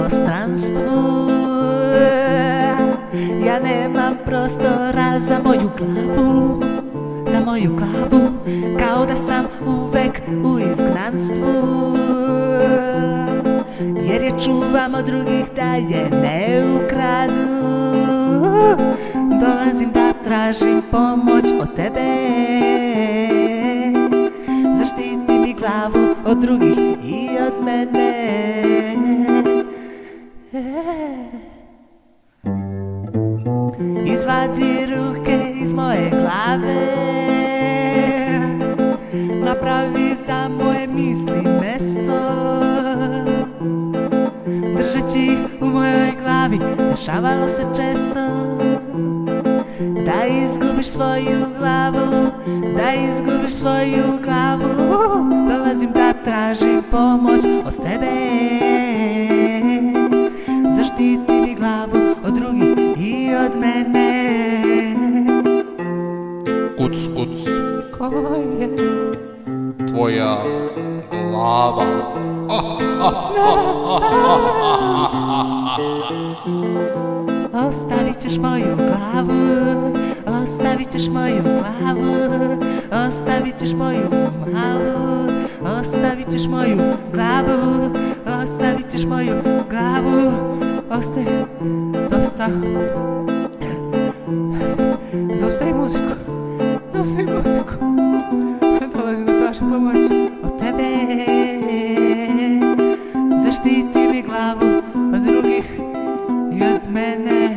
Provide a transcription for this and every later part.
inostranstvu. Ja nemam prostora za moju glavu, za moju glavu, kao da sam uvek u izgnanstvu. Jer je čuvam od drugih da je ne ukradu. Dolazim da tražim pomoć od tebe. Zaštiti mi glavu od drugih i od mene. Izvadi ruke iz moje glave, napravi za moje misli mesto. Držeći ih u mojoj glavi, dešavalo se često da izgubiš svoju glavu, da izgubiš svoju glavu. Dolazim da tražim pomoć od tebe. Zaštiti mi glavu od drugih i od mene. Kuc, kuc, Ko je? tvoja glava. Ostavit ćeš moju glavu, ostavit ćeš moju glavu, ostavit ćeš moju malu, ostavit ćeš moju glavu, ostavit ćeš moju glavu. Dosta. Zaustavi muziku, zaustavi muziku. Dolazim da tražim pomoć od tebe. Zaštiti mi glavu od drugih i od mene.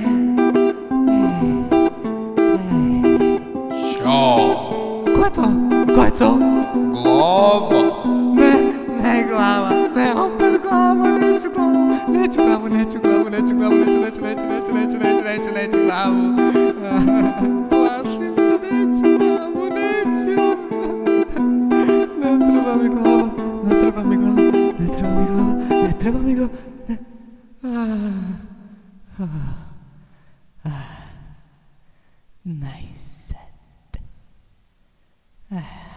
Ćao. Ko je to? Ko je to? Glava. Ne glava, ne opet glava, neću glavu, neću glavu, neću glavu, neću glavu, neću glavu. Plašim se, neću glavu, neću. Ne treba mi glava, ne treba mi glava, ne treba mi glava, ne treba mi glava. Nice.